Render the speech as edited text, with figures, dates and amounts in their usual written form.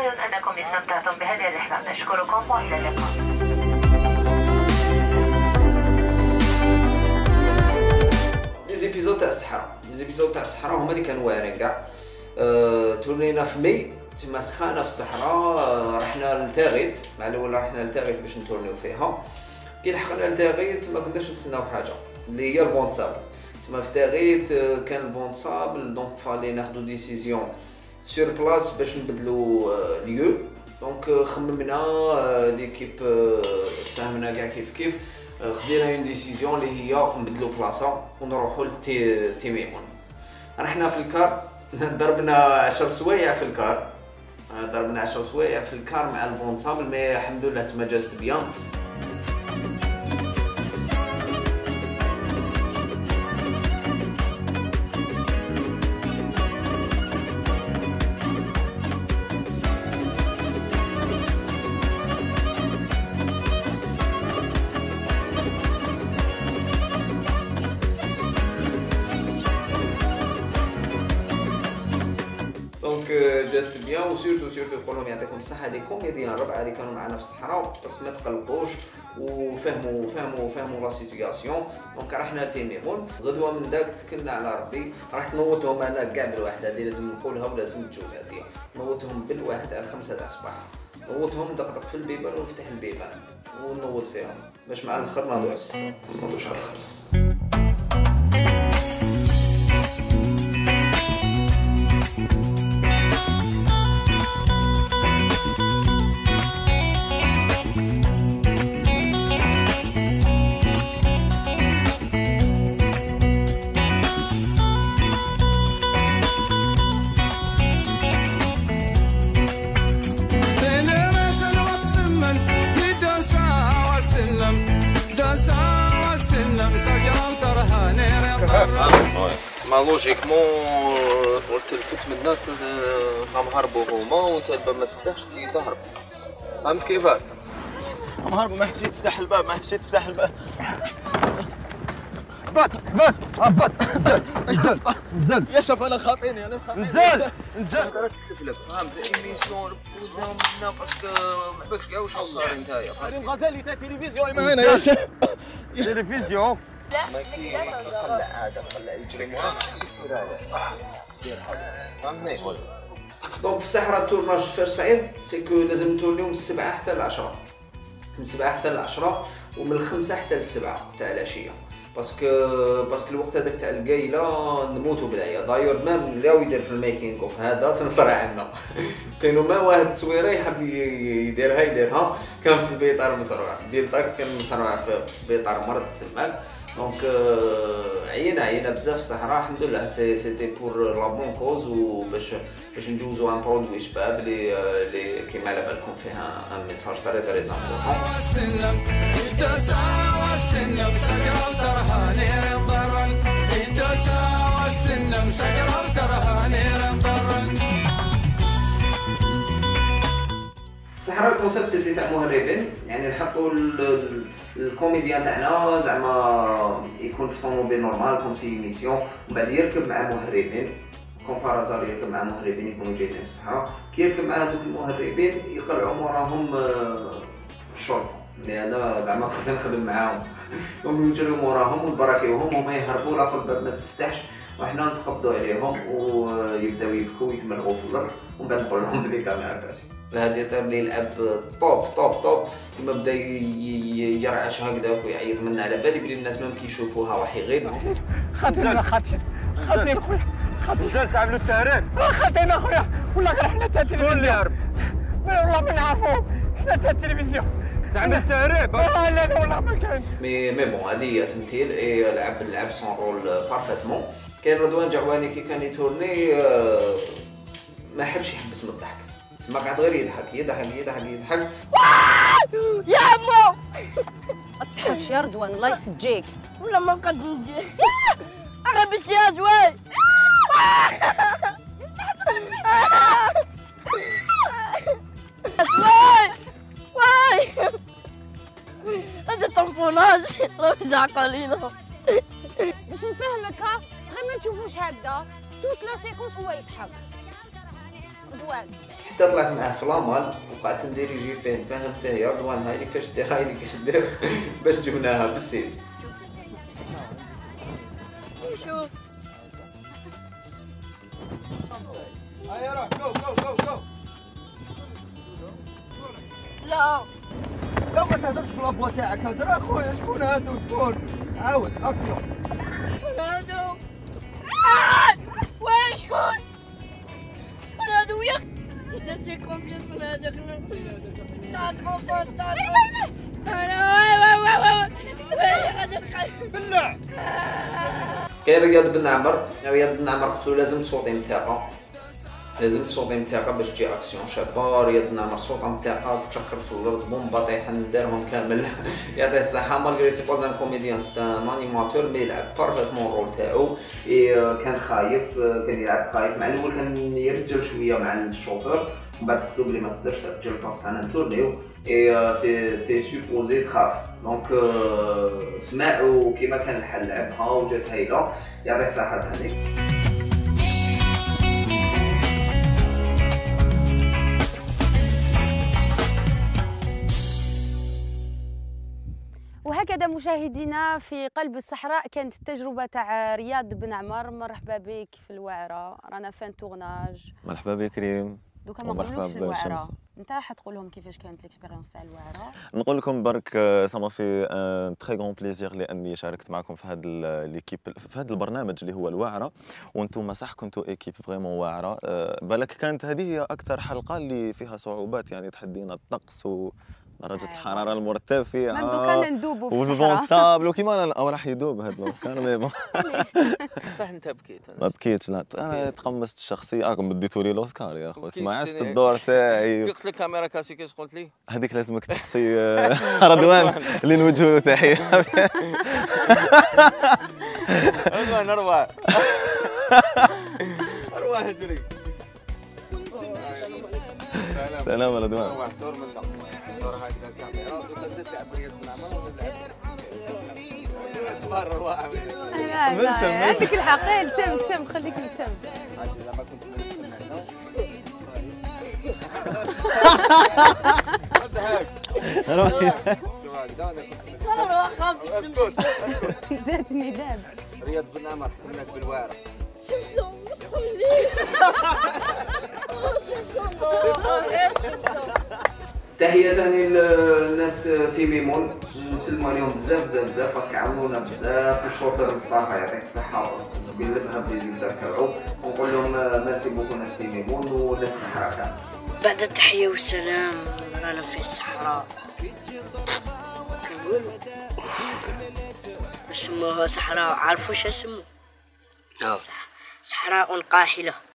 أنكم استمتعتم بهذه الرحلة. نشكركم وإلى اللقاء. ليزيبيزود تاع الصحراء، ليزيبيزود تاع الصحراء هما اللي كانوا واعرين كاع. تورنينا في مي تما سخانه في الصحراء. رحنا لتاغيت، مع الاول رحنا لتاغيت باش نتورنيو فيها. كي لحقنا لتاغيت ما كناش نستناو حاجه اللي هي الفونتسابل. تما في تاغيت كان الفونتسابل، دونك فالي ناخذ ديسيزيون سور بلاص باش نبدلو ليو. دونك خممنا ليكيب، تفاهمنا كاع كيف خدينا اون ديسيزيون اللي هي نبدلو بلاصه ونروحو لتيميمون. رحنا في الكار، ضربنا 10 سوايع في الكار، مع الفونتسابل، مي الحمد لله تما جازت بيان. دونك جازت بيان. وسيرتو نقول لهم يعطيكم الصحه لي كوميديان الربعه اللي كانوا معنا في الصحراء، باسكو ما تقلقوش وفهموا لا سيتوياسيون. دونك رحنا لتيميمون. غدوه من داك تكلنا على ربي، راح نوضهم انا كاع بالواحد، هذه لازم نقولها ولازم تجوز هذه. نوضهم بالواحد على 5 تاع الصباح، نوضهم دقدق في البيبان ونفتح البيبان ونوض فيهم باش مع الاخر ناضوا على 6، ما نوضوش على 5. ما لوجيكمون تلفت منك هم هربوا هما وانت الباب ما تفتحش تهرب. فهمت كيفاه؟ هم هربوا، ما حبش تفتح الباب، هبط نزل يا شوف انا خاطيني نزل راك تلف لك، فهمت؟ ايميسيون ودناهم منا باسكو ما عباكش كاع واش صار نتايا. كريم غزالي تاع تلفزيون معانا يا شيخ. تلفزيون ما كيقلع عاد قلع يجري موراك سير دير حاجه، فهمتني؟ دونك في الصحراء التورناج فاش صعيب سيكو لازم تورنيو من 7 حتى ل 10، من 7 حتى ل 10 ومن 5 حتى ل 7 تاع العشيه، باسكو الوقت هذاك تاع القايله نموتوا بالعيا. دايور مام لاو يدير في الميكينغ اوف هذا تنصرع عنا. كاينو ما واحد تصويره يحب يديرها كان في السبيطار مسروع، بيلطاك كان مسروع في السبيطار مرض تماك. دونك عينا بزاف في الصحراء. الحمد لله سيتي بور لا بون كوز، وباش نجوزو ان برودوي شباب اللي كيما على بالكم فيها ان ميساج تري الصحراء الكونسيبت سيتي تاع مهربين، يعني نحطوا الكوميديان تاعنا زعما يكون في طوموبيل نورمال كوم سي ميسيون، ومن بعد يركب مع مهربين كومبارازار، يركب مع مهربين يكونوا جايين في الصحراء. كي يركب مع هذوك المهربين يقلعوا موراهم الشرطه، انا زعما كنت نخدم معاهم. هم يجريو موراهم ونبراكيوهم هما يهربوا، لاخر الباب ما تفتحش وحنا نتقبضوا عليهم ويبداو يبكوا ويتملغوا في الارض، ومن بعد نقول لهم بلي كاميرا كاشي. الهاديتر اللي يلعب طوب كيما بدا يرعش هكذاك ويعيط منا، على بالي بلي الناس ما كيشوفوها راح يغيظ. خاطرنا خويا، نزل تعملوا التهريب. خاطرنا خويا، والله غير حنا تاع التلفزيون. شكون اللي هرب؟ والله ما نعرفوهم، حنا تاع التلفزيون. تعمل التهريب؟ لا والله ما كاين. مي بون هذه تمثيل، لعب سون رول بارفيتمون. كاين رضوان جعواني كي كان يتورني ما حبش يحبس من الضحك، تما قعد غير يضحك. يا عمو ما تضحكش يا رضوان الله يسجيك. ولا ما نقدر نجي. اغبس يا زوي. واي هذا طنفوناج الله يزعق علينا. باش نفهمك غير ما تشوفوش هكذا توت لا سيكونس هو يضحك. حتى طلعت معاه في لامال وقعدت نديريجي فيه نفهم فيه يا رضوان هاي اللي كاش دير هاي اللي كاش دير باش جبناها بالسيف. شوف هيا روح جو جو جو جو. لا لا ما تهدرش بالابوا تاعك، هدر اخويا. شكون هادو شكون؟ عاود اكثر. شكون هادو؟ وين شكون؟ شكون هادو يا درتي كونفيونس من هذاك بالله. كاين رياض بن عمر. رياض بن عمر قلت له لازم تصوتي منطقه، لازم تصوتي منطقه باش تجي اكسيون شابه. رياض بن عمر صوته منطقه تكركر في الارض بومبا طايحه نديرهم كامل. يعطيه الصحه. مالغري سي با ان كوميديان سي ان انيماتور مي يلعب بارفيتمون الرول تاعو. كان خايف، كان يلعب خايف. مع الاول كان يرجل شويه مع الشوفور، ومن بعد قلت له بلي ما تقدرش ترجل باسكو انا نتورنيو اي سي تي سوبوزي تخاف. دونك سمع وكيما كان الحل لعبها وجات هايله. يعطيك الصحه هانيك. وهكذا مشاهدينا في قلب الصحراء كانت التجربة تاع رياض بن عمر. مرحبا بك في الوعرة، رانا فان تورناج. مرحبا بك ريم. دوكا ما نقولكش في الوعرة، انت راح تقول لهم كيفاش كانت ليكسبيريونس تاع الوعرة. نقول لكم برك سما في ان تري غون بليزير لاني شاركت معكم في هذا ليكيب في هذا البرنامج اللي هو الوعرة. وانتم صح كنتوا ايكيب فريمون واعرة. بالك كانت هذه هي اكثر حلقة اللي فيها صعوبات، يعني تحدينا الطقس درجة الحرارة المرتفعة. من دوكا ندوبوا في والفون صابلو كيما انا راح يدوب هذا الأوسكار. مي بون صح انت بكيت؟ ما بكيتش، لا انا تقمصت الشخصية. راكم بديتوا لي الأوسكار يا خويا، ما عشت الدور تاعي. قلت لك كاميرا كاسي كيش قلت لي؟ هذيك لازمك تحصي رضوان اللي نوجهوا له تحية. رضوان اروح اروح اجري. سلام رضوان. دور هكذا الكاميرا وتلعب رياض بن عمر صبر رواح. عندك الحق. تم خليك تم. زعما كنت داتني داب. رياض بن عمر حكمناك بالوعرة. شمسون ما تقوليش. شمسون تحية ثاني للناس تيميمون، نسلموا عليهم بزاف بزاف بزاف باسكو عاونونا بزاف. والشوفير مصطفى يعطيك الصحة باسكو قلبها بليزي بزاف كرعو. ونقول لهم ميرسي بوكو ناس تيميمون وناس الصحراء كامل. بعد التحية والسلام رانا في الصحراء. سموها صحراء، عارفوا شو اسمه؟ صحراء قاحلة.